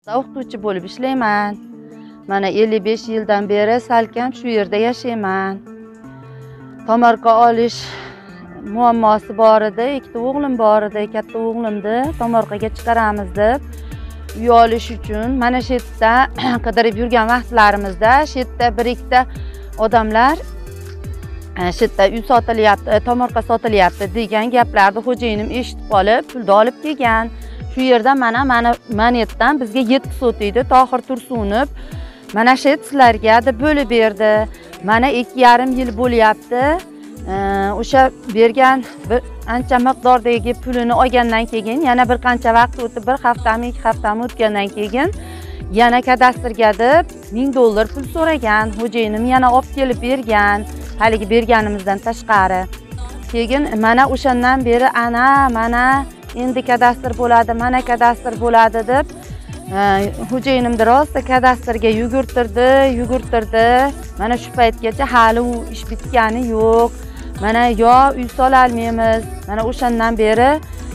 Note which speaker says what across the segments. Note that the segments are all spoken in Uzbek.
Speaker 1: O'qituvchi bo'lib ishlayman. Mana 55 yildan beri salkam shu yerda yashayman. Tomorqa olish muammosi bor edi. Ikkita o'g'lim bor edi. Katta o'g'limni tomorqaga chiqaramiz deb uy olish uchun mana shu yerda qidirib yurgan vaqtlarimizda shu yerda bir ikkita odamlar shu yerda uy sotilyapti, tomorqa sotilyapti degan gaplarni xo'jayinim eshitib qolib, pulni olib kelgan. Shu yerda mana monetdan bizga 7 sot edi. Tohir Tursunov mana shu sizlarga deb bo'lib berdi. Mana 2,5 yil bo'lyapti. O'sha bergan bir ancha miqdordagi pulini olgandan keyin yana bir qancha vaqt o'tib, bir haftami, 2 haftami o'tgandan keyin yana kadastrga deb $1000 pul so'ragan. Xo'jayinim yana olib kelib bergan, haligi berganimizdan tashqari. Keyin mana o'shandan beri mana endi kadastr bo'ladi, mana kadastr bo'ladi deb xo'jayinimni rosa kadastrga yugurtirdi. Mana shu paytgacha hali u ish bitgani yo'q. Mana yo uy sola olmaymiz. Mana o'shandan beri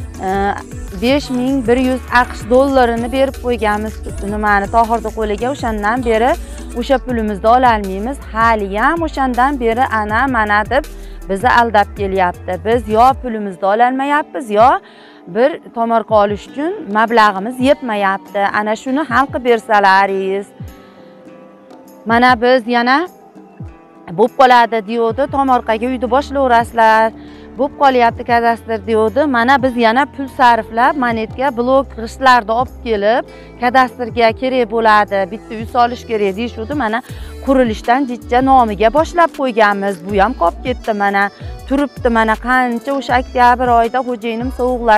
Speaker 1: 5100 AQSh dollarini berib qo'yganmiz nimani Tohirning qo'liga. O'shandan beri o'sha pulimizni ola olmaymiz. Hali ham o'shandan beri mana deb bizni aldab kelyapti. Biz yo pulimizni ola olmayapmiz, yo bir tomorqa olish uchun mablag'imiz yetmayapti. Ana shuni hal qilib bersalaringiz. Mana biz yana bo'p qoladi deydi, tomorqaga uyni boshlayverasizlar. Bo'p qolyapti kadastr deydi. Mana biz yana pul sarflab monetga blok g'ishtlarni olib kelib, kadastrga kerak bo'ladi, bitta uy solish kerak deyshudi. Mana qurilishdan jijja nomiga boshlab qo'yganmiz. Bu ham qolib ketdi mana. Turibdi mana qancha o'sha oktyabr oyida xo'jayinim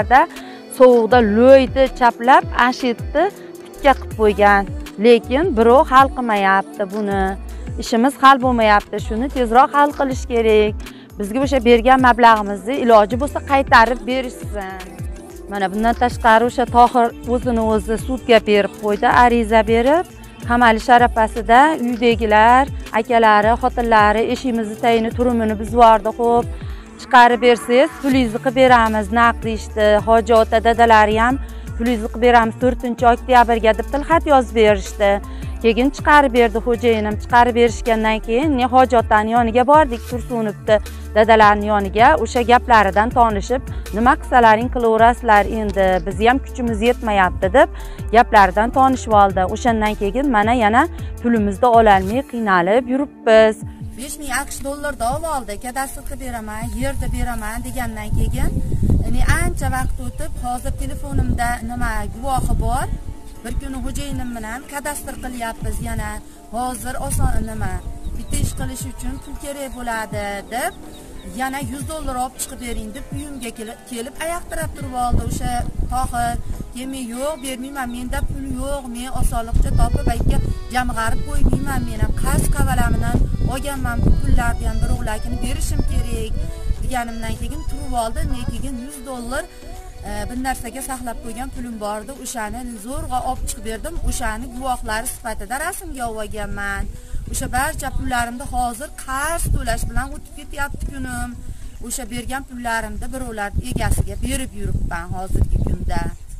Speaker 1: sovuqda lo'yni chaplab, ashitni tikka qilib qo'ygan. Lekin birov hal qilmayapti buni. Ishimiz hal bo'lmayapti. Shuni tezroq hal qilish kerak. Bizga o'sha bergan mablag'imizni iloji bo'lsa qaytarib berishsin. Mana bundan tashqari o'sha Tohir o'zi sudga berib qo'ydi, ariza berib, qamalish arafasida uydagilar, akalari, xotinlari eshimizni tayini turumini buzvordi. Xo'p, chiqarib bersangiz, pulingizni qilib beramiz, naqd deyishdi. Hoji ota dadalari ham pulingizni qilib beramiz 4-oktyabrga deb tilxat yozib berishdi. Keyin chiqarib berdi xo'jayinim. Chiqarib berishgandan keyin Hoji otaning yoniga bordik, Tursunovni dadalarining yoniga. O'sha gaplaridan tanishib, nima qilsalaring qilaverasizlar endi, bizni ham kuchimiz yetmayapti deb gaplaridan tanishib oldi. O'shandan keyin mana yana pulimizni ola olmay qiynalib yuribmiz. 5000 AQSh dollarni oldi, kadastr qilib beraman, yerda beraman degandan keyin, ancha vaqt o'tib, hozir telefonimda guvohi bor. Bir kuni xo'jayinim bilan kadastr qilyapmiz yana. Hozir oson bitta ish qilish uchun pul kerak bo'ladi deb yana $100 olib chiqib bering deb uyimga kelib oyoqtirab turib oldi o'sha Tohir. Men yo'q, bermayman, menda pul yo'q, men osonlikcha topib aytga jamg'arib qo'ymayman, men ham qarz qavalamdan olganman bu pullarni ham birovlarga berishim kerak deganimdan keyin turib oldi. Keyin $100 bir narsaga saqlab qo'ygan pulim bor edi, o'shani zo'rg'a olib chiqib berdim. O'shani guvohlari sifatida rasmga olganman. O'sha barcha pullarimni hozir qarz to'lash bilan o'tib ketyapti kunim. O'sha bergan pullarimni birovlar egasiga berib yuribman hozirgi kunda.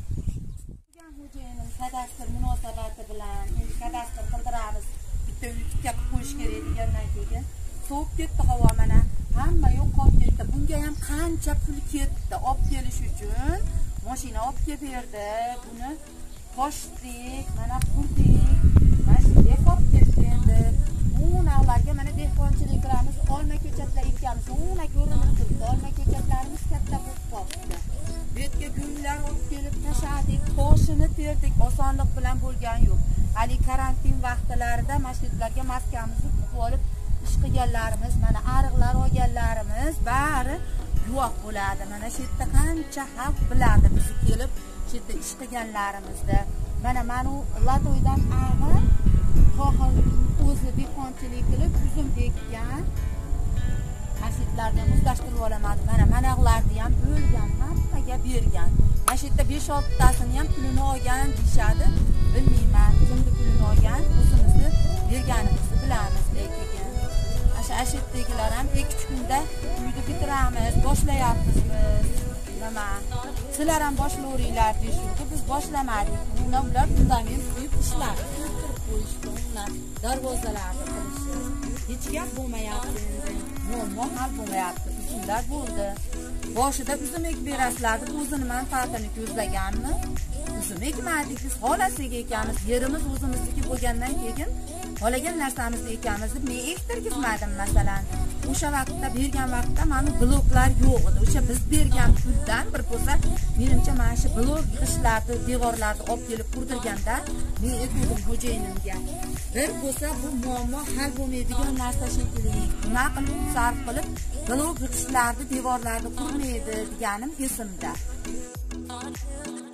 Speaker 1: Xo'jayinim kadastr munosabati bilan endi kadastr qildiramiz, bitta uy tikka qo'yish kerak degandan keyin sovib ketdi havo, mana hamma yo'q qolib ketdi. Bunga ham qancha pul ketdi olib kelish uchun. Mashina olib kelib berdi. Buni toshdik, mana qurdik. Mana shunday qolib ketdi endi. Ularga mana dehqonchilik qilamiz, olma ko'chatlar ekamiz. Uni ko'rinib turibdi. Olma ko'chatlarimiz katta bo'lib qoldi. Bu yerga gullar olib kelib tashadik, toshini terdik. Osonlik bilan bo'lgan yo'q. Hali karantin vaqtlarida masjidlarga maskamizni tutib olib ish qilganlarimiz, mana ariqlar olganlarimiz bari guvoh bo'ladi. Mana shu yerda qancha xalq biladi bizni kelib shu yerda ish qilganlarimizni. Mana u Latoydan ag'ib Tohir o'zi dehqonchilik qilib uzum ekkan. Masjidlarni o'zlashtirib olamadim. Mana manaqlarni ham bo'lgan, hammaga bergan. Mana shu yerda 5-6 tasini ham pulini olgan deyshadi. Bilmayman, kimni pulini olgan, o'zimizni berganimizni bilamiz lekin. Ashitdagilar ham 2-3 kunda uyni bitiramiz, boshlayapmiz biz. Sizlar ham boshlayveringlar deyishdi. Biz boshlamadik. Ular fundament quyib eshiklarni ko'pirib qo'yishdi, darvozalarni qilishdi. Hech gap bo'lmayapti endi. Muammo hal bo'lmayapti. Uzumlar bo'ldi. Boshida uzum ekib berasizlar deb o'zini manfaatini ko'zlaganmi? Uzum ekmadik, biz xolasiga ekamiz. Yerimiz o'zimizniki bo'lgandan keyin xolagan narsamizni ekamiz deb men ektirgizmadim masalan. O'sha vaqtda bergan vaqtda mana bloklar yo'q edi. O'sha biz bergan puldan bir bo'lsa, menimcha mana shu blok g'ishlarni, devorlarni olib kelib qurdirganda men aytdim xo'jayinimga. Bir bo'lsa bu muammo hal bo'lmaydigan narsa shekilli. Nima qilib sarf qilib blok g'ishlarni, devorlarni qurmaydi deganim esimda.